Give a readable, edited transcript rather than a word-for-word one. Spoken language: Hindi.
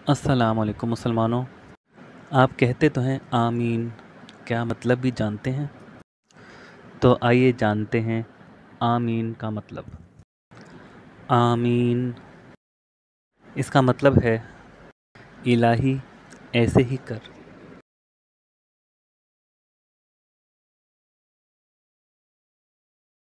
अस्सलामुअलैकुम मुसलमानों। आप कहते तो हैं आमीन, क्या मतलब भी जानते हैं? तो आइए जानते हैं आमीन का मतलब। आमीन इसका मतलब है इलाही ऐसे ही कर।